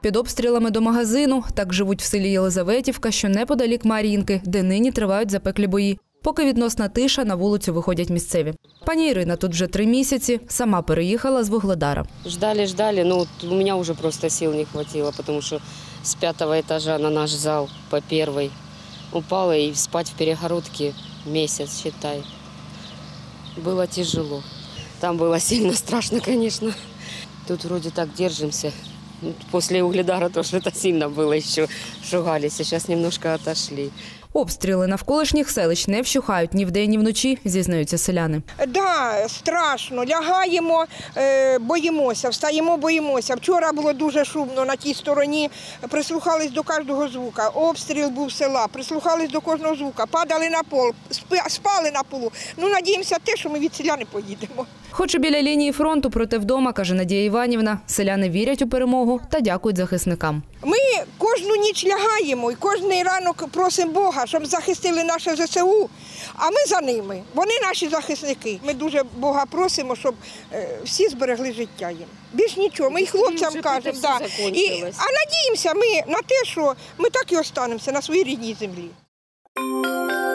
Під обстрілами до магазину так живуть в селі Єлизаветівка, що неподалік Мар'їнки, де нині тривають запеклі бої. Поки відносна тиша, на вулицю виходять місцеві. Пані Ірина тут вже 3 місяці, сама переїхала з Вугледара. Ждали, но у меня уже просто сил не хватило, потому что с 5-го этажа на наш зал по 1-й упала, и спать в перегородке месяц, считай. Было тяжело. Там было сильно страшно, конечно. Тут вроде так держимся. После Угледара тоже это сильно было еще, шугались, сейчас немножко отошли. Обстріли навколишніх селищ не вщухають ні вдень, ні вночі, зізнаються селяни. Так, страшно. Лягаємо, боїмося, встаємо, боїмося. Вчора було дуже шумно на тій стороні, прислухались до кожного звука. Обстріл був села, прислухались до кожного звука, падали на пол, спали на полу. Надіємося те, що ми від селя не поїдемо. Хоч і біля лінії фронту, проте вдома, каже Надія Іванівна, селяни вірять у перемогу та дякують захисникам. Ми кожну ніч лягаємо і кожен ранок просимо Бога, щоб захистили наше ЗСУ, а ми за ними. Вони наші захисники. Ми дуже Бога просимо, щоб всі зберегли життя їм. Більш нічого, ми і хлопцям кажемо. Да. А надіємося ми на те, що ми так і останемося на своїй рідній землі.